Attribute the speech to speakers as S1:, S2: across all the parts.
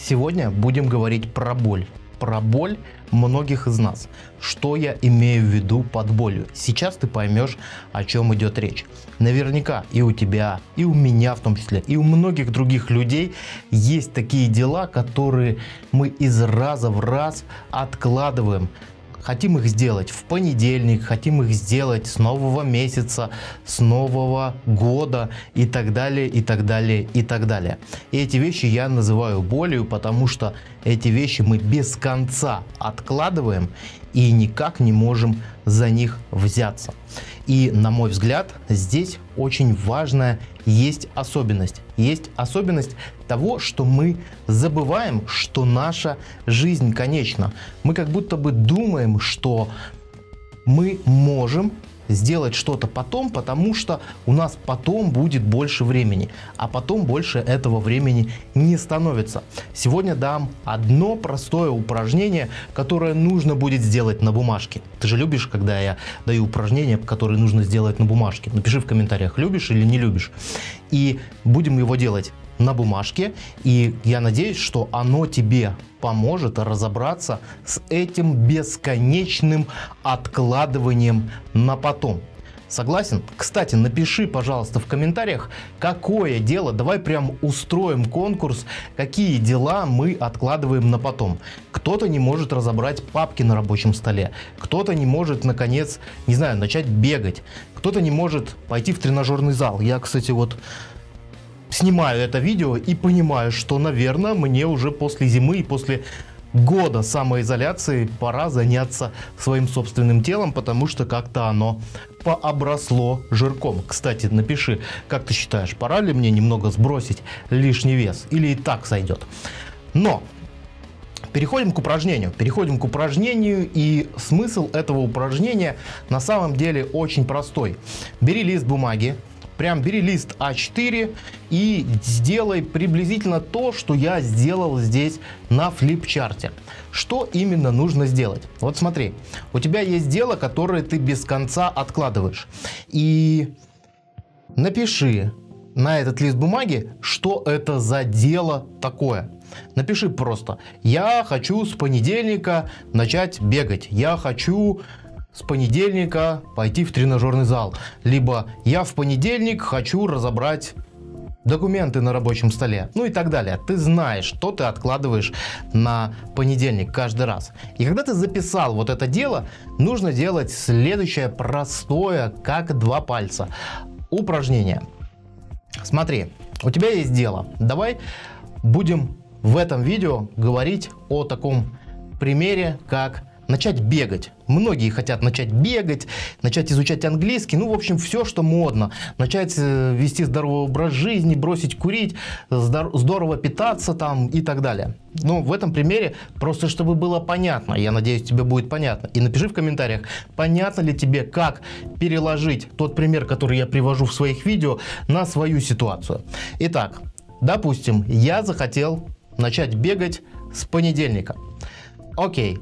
S1: Сегодня будем говорить про боль. Про боль многих из нас. Что я имею в виду под болью? Сейчас ты поймешь, о чем идет речь. Наверняка и у тебя, и у меня в том числе, и у многих других людей есть такие дела, которые мы из раза в раз откладываем. Хотим их сделать в понедельник, хотим их сделать с нового месяца, с нового года и так далее, и так далее, и так далее. И эти вещи я называю болью, потому что эти вещи мы без конца откладываем и никак не можем за них взяться. И, на мой взгляд, здесь очень важная есть особенность. Есть особенность того, что мы забываем, что наша жизнь конечна. Мы как будто бы думаем, что мы можем сделать что-то потом, потому что у нас потом будет больше времени, а потом больше этого времени не становится. Сегодня дам одно простое упражнение, которое нужно будет сделать на бумажке. Ты же любишь, когда я даю упражнения, которые нужно сделать на бумажке? Напиши в комментариях, любишь или не любишь. И будем его делать на бумажке, и я надеюсь, что оно тебе поможет разобраться с этим бесконечным откладыванием на потом. Согласен? Кстати, напиши, пожалуйста, в комментариях, какое дело, давай прям устроим конкурс, какие дела мы откладываем на потом. Кто-то не может разобрать папки на рабочем столе, кто-то не может, наконец, не знаю, начать бегать, кто-то не может пойти в тренажерный зал. Я, кстати, вот снимаю это видео и понимаю, что, наверное, мне уже после зимы и после года самоизоляции пора заняться своим собственным телом, потому что как-то оно пообросло жирком. Кстати, напиши, как ты считаешь, пора ли мне немного сбросить лишний вес или и так сойдет? Но переходим к упражнению. И смысл этого упражнения на самом деле очень простой. Бери лист бумаги. Прям бери лист А4 и сделай приблизительно то, что я сделал здесь на флипчарте. Что именно нужно сделать? Вот смотри, у тебя есть дело, которое ты без конца откладываешь. И напиши на этот лист бумаги, что это за дело такое. Напиши просто: я хочу с понедельника начать бегать. Я хочу с понедельника пойти в тренажерный зал. Либо я в понедельник хочу разобрать документы на рабочем столе. Ну и так далее. Ты знаешь, что ты откладываешь на понедельник каждый раз. И когда ты записал вот это дело, нужно делать следующее простое, как два пальца, упражнение. Смотри, у тебя есть дело. Давай будем в этом видео говорить о таком примере, как начать бегать. Многие хотят начать бегать, начать изучать английский, ну, в общем, все, что модно. Начать вести здоровый образ жизни, бросить курить, здорово питаться там и так далее. Но в этом примере просто, чтобы было понятно, я надеюсь, тебе будет понятно. И напиши в комментариях, понятно ли тебе, как переложить тот пример, который я привожу в своих видео, на свою ситуацию. Итак, допустим, я захотел начать бегать с понедельника. Окей.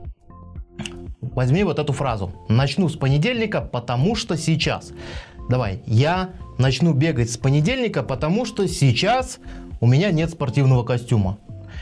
S1: Возьми вот эту фразу. Начну с понедельника, потому что сейчас. Давай. Я начну бегать с понедельника, потому что сейчас у меня нет спортивного костюма.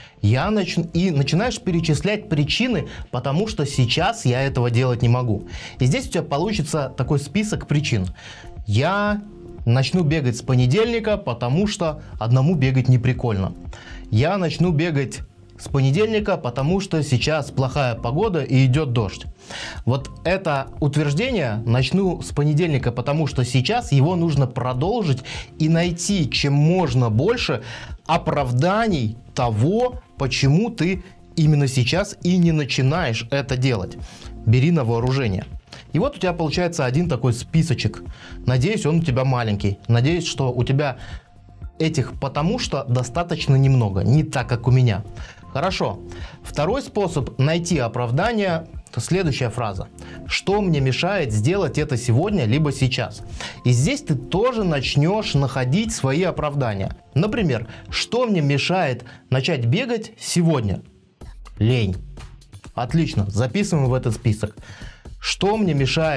S1: И начинаешь перечислять причины, потому что сейчас я этого делать не могу. И здесь у тебя получится такой список причин. Я начну бегать с понедельника, потому что одному бегать не прикольно. Я начну бегать с понедельника, потому что сейчас плохая погода и идет дождь. Вот это утверждение «начну с понедельника, потому что сейчас» его нужно продолжить и найти чем можно больше оправданий того, почему ты именно сейчас и не начинаешь это делать. Бери на вооружение. И вот у тебя получается один такой списочек. Надеюсь, он у тебя маленький. Надеюсь, что у тебя этих «потому что» достаточно немного, не так, как у меня. Хорошо. Второй способ найти оправдание – следующая фраза. Что мне мешает сделать это сегодня, либо сейчас? И здесь ты тоже начнешь находить свои оправдания. Например, что мне мешает начать бегать сегодня? Лень. Отлично, записываем в этот список. Что мне мешает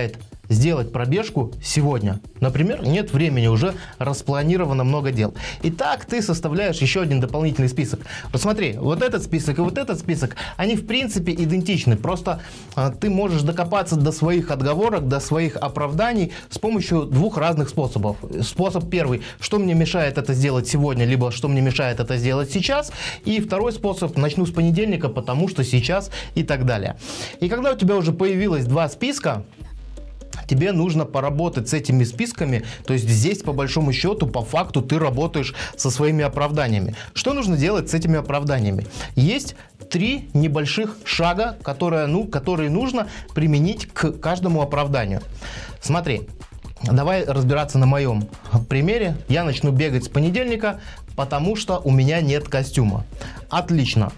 S1: сделать пробежку сегодня. Например, нет времени, уже распланировано много дел. Итак, ты составляешь еще один дополнительный список. Посмотри, вот этот список и вот этот список, они в принципе идентичны. Просто ты можешь докопаться до своих отговорок, до своих оправданий с помощью двух разных способов. Способ первый, что мне мешает это сделать сегодня, либо что мне мешает это сделать сейчас. И второй способ, начну с понедельника, потому что сейчас и так далее. И когда у тебя уже появилось два списка, тебе нужно поработать с этими списками, то есть здесь по большому счету, по факту ты работаешь со своими оправданиями. Что нужно делать с этими оправданиями? Есть три небольших шага, которые нужно применить к каждому оправданию. Смотри, давай разбираться на моем примере. Я начну бегать с понедельника, потому что у меня нет костюма. Отлично.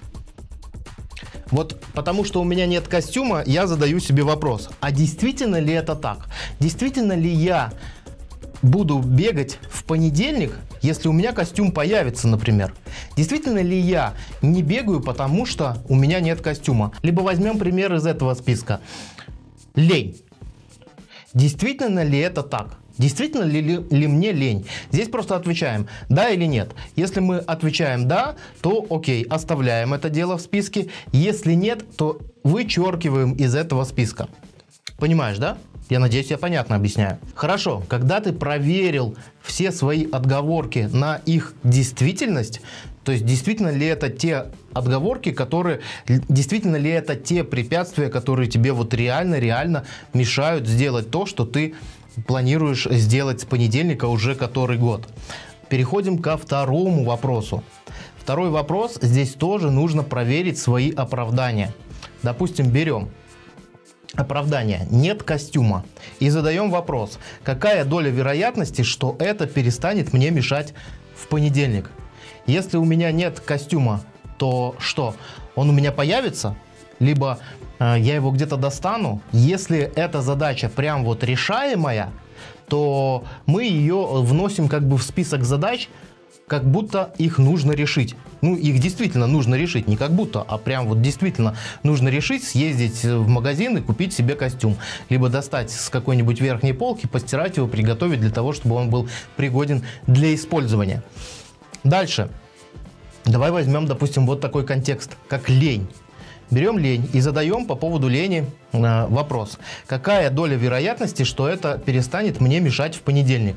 S1: Вот потому что у меня нет костюма, я задаю себе вопрос, а действительно ли это так? Действительно ли я буду бегать в понедельник, если у меня костюм появится, например? Действительно ли я не бегаю, потому что у меня нет костюма? Либо возьмем пример из этого списка. Лень. Действительно ли это так? Действительно ли мне лень? Здесь просто отвечаем да или нет. Если мы отвечаем да, то окей, оставляем это дело в списке. Если нет, то вычеркиваем из этого списка. Понимаешь, да? Я надеюсь, я понятно объясняю. Хорошо, когда ты проверил все свои отговорки на их действительность, то есть действительно ли это те отговорки, действительно ли это те препятствия, которые тебе вот реально мешают сделать то, что ты планируешь сделать с понедельника уже который год. Переходим ко второму вопросу. Второй вопрос, здесь тоже нужно проверить свои оправдания. Допустим, берем оправдание «нет костюма» и задаем вопрос, какая доля вероятности, что это перестанет мне мешать в понедельник? Если у меня нет костюма, то что? Он у меня появится? Либо я его где-то достану. Если эта задача прям вот решаемая, то мы ее вносим как бы в список задач, как будто их нужно решить. Ну, их действительно нужно решить, не как будто, а прям вот действительно нужно решить, съездить в магазин и купить себе костюм. Либо достать с какой-нибудь верхней полки, постирать его, приготовить для того, чтобы он был пригоден для использования. Дальше. Давай возьмем, допустим, вот такой контекст, как лень. Берем лень и задаем по поводу лени вопрос. Какая доля вероятности, что это перестанет мне мешать в понедельник?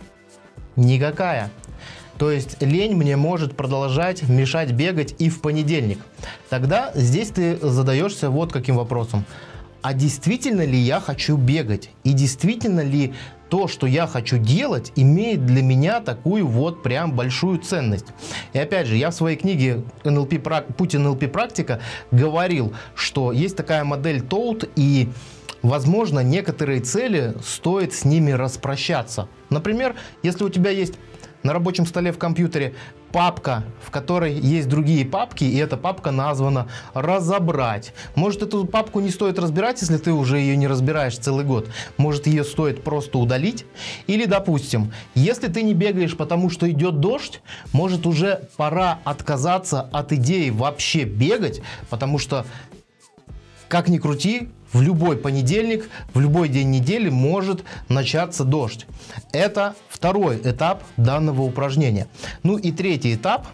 S1: Никакая. То есть лень мне может продолжать мешать бегать и в понедельник. Тогда здесь ты задаешься вот каким вопросом. А действительно ли я хочу бегать? И действительно ли то, что я хочу делать, имеет для меня такую вот прям большую ценность? И опять же, я в своей книге «Путь НЛП практика» говорил, что есть такая модель TOAD, и возможно, некоторые цели стоит с ними распрощаться. Например, если у тебя есть на рабочем столе в компьютере папка, в которой есть другие папки, и эта папка названа «Разобрать». Может, эту папку не стоит разбирать, если ты уже ее не разбираешь целый год. Может, ее стоит просто удалить. Или, допустим, если ты не бегаешь, потому что идет дождь, может, уже пора отказаться от идеи вообще бегать, потому что, как ни крути, в любой понедельник, в любой день недели может начаться дождь. Это второй этап данного упражнения. Ну и третий этап,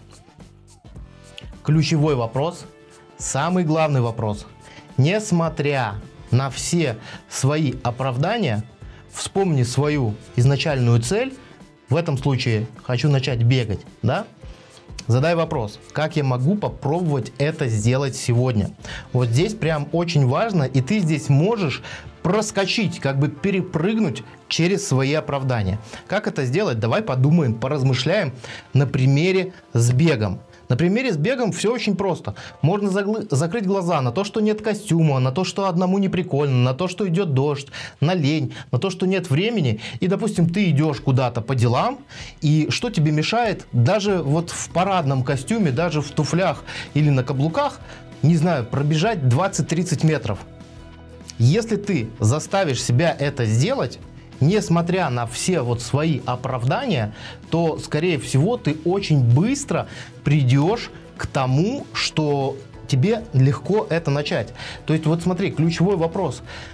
S1: ключевой вопрос, самый главный вопрос. Несмотря на все свои оправдания, вспомни свою изначальную цель. В этом случае хочу начать бегать, да? Задай вопрос, как я могу попробовать это сделать сегодня? Вот здесь прям очень важно, и ты здесь можешь проскочить, как бы перепрыгнуть через свои оправдания. Как это сделать? Давай подумаем, поразмышляем на примере с бегом. На примере с бегом все очень просто. Можно закрыть глаза на то, что нет костюма, на то, что одному не прикольно, на то, что идет дождь, на лень, на то, что нет времени. И, допустим, ты идешь куда-то по делам, и что тебе мешает даже вот в парадном костюме, даже в туфлях или на каблуках, не знаю, пробежать 20-30 метров. Если ты заставишь себя это сделать, несмотря на все вот свои оправдания, то, скорее всего, ты очень быстро придешь к тому, что тебе легко это начать. То есть, вот смотри, ключевой вопрос.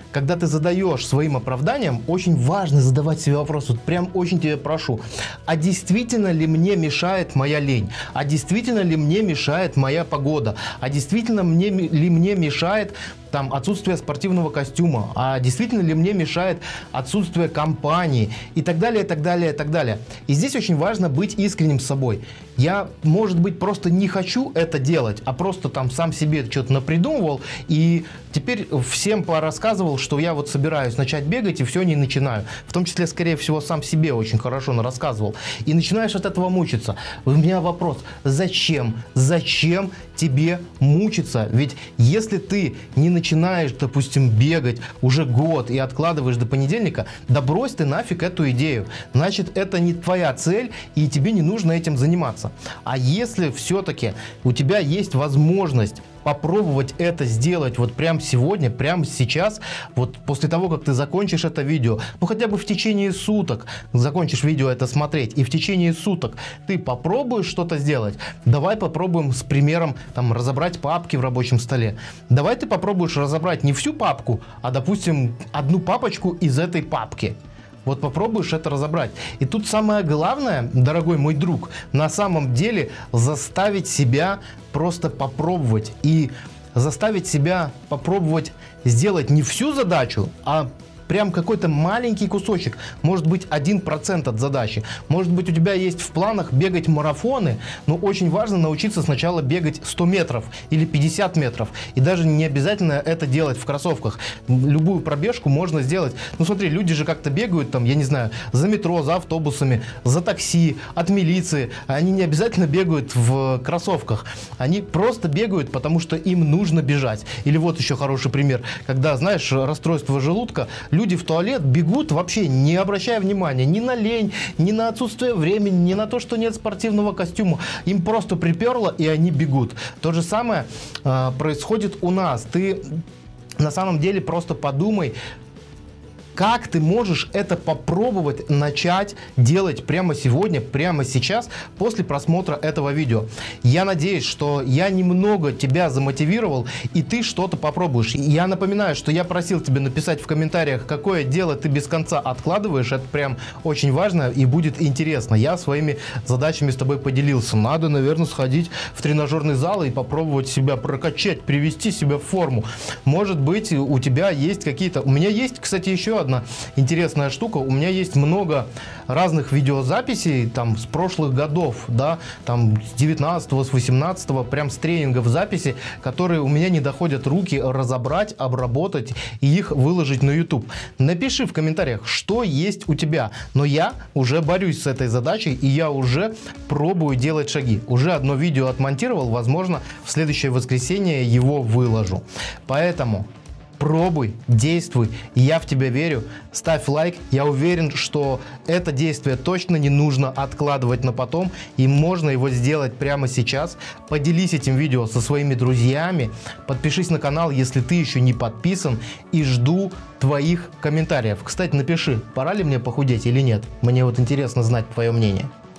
S1: когда ты задаешь своим оправданиям, очень важно задавать себе вопрос, вот прям очень тебя прошу, а действительно ли мне мешает моя лень? А действительно ли мне мешает моя погода? А действительно ли мне мешает там отсутствие спортивного костюма? А действительно ли мне мешает отсутствие компании? И так далее, и так далее, и так далее. И здесь очень важно быть искренним с собой. Я, может быть, просто не хочу это делать, а просто там сам себе что-то напридумывал, и теперь всем порассказывал, что я вот собираюсь начать бегать, и все не начинаю. В том числе, скорее всего, сам себе очень хорошо рассказывал. И начинаешь от этого мучиться. У меня вопрос, зачем? Зачем тебе мучиться? Ведь если ты не начинаешь, допустим, бегать уже год и откладываешь до понедельника, да брось ты нафиг эту идею. Значит, это не твоя цель, и тебе не нужно этим заниматься. А если все-таки у тебя есть возможность попробовать это сделать вот прямо сегодня, прямо сейчас, вот после того, как ты закончишь это видео, ну хотя бы в течение суток закончишь видео это смотреть, и в течение суток ты попробуешь что-то сделать, давай попробуем с примером там разобрать папки в рабочем столе. Давай ты попробуешь разобрать не всю папку, а, допустим, одну папочку из этой папки. Вот попробуешь это разобрать. И тут самое главное, дорогой мой друг, на самом деле заставить себя просто попробовать. И заставить себя попробовать сделать не всю задачу, а прям какой-то маленький кусочек, может быть 1% от задачи. Может быть у тебя есть в планах бегать марафоны, но очень важно научиться сначала бегать 100 метров или 50 метров. И даже не обязательно это делать в кроссовках. Любую пробежку можно сделать. Ну смотри, люди же как-то бегают там, я не знаю, за метро, за автобусами, за такси, от милиции. Они не обязательно бегают в кроссовках. Они просто бегают, потому что им нужно бежать. Или вот еще хороший пример, когда, знаешь, расстройство желудка, люди в туалет бегут вообще не обращая внимания ни на лень, ни на отсутствие времени, ни на то, что нет спортивного костюма. Им просто приперло, и они бегут. То же самое происходит у нас. Ты на самом деле просто подумай, как ты можешь это попробовать начать делать прямо сегодня, прямо сейчас, после просмотра этого видео. Я надеюсь, что я немного тебя замотивировал, и ты что-то попробуешь. Я напоминаю, что я просил тебя написать в комментариях, какое дело ты без конца откладываешь. Это прям очень важно и будет интересно. Я своими задачами с тобой поделился. Надо, наверное, сходить в тренажерный зал и попробовать себя прокачать, привести себя в форму. Может быть, у тебя есть какие-то... У меня есть, кстати, еще одна интересная штука. У меня есть много разных видеозаписей там с прошлых годов, да, там с 19-го, с 18-го, прям с тренингов записи, которые у меня не доходят руки разобрать, обработать и их выложить на YouTube. Напиши в комментариях, что есть у тебя. Но я уже борюсь с этой задачей, и я уже пробую делать шаги. Уже одно видео отмонтировал, возможно, в следующее воскресенье его выложу. Поэтому пробуй, действуй, я в тебя верю, ставь лайк, я уверен, что это действие точно не нужно откладывать на потом, и можно его сделать прямо сейчас. Поделись этим видео со своими друзьями, подпишись на канал, если ты еще не подписан, и жду твоих комментариев. Кстати, напиши, пора ли мне похудеть или нет, мне вот интересно знать твое мнение.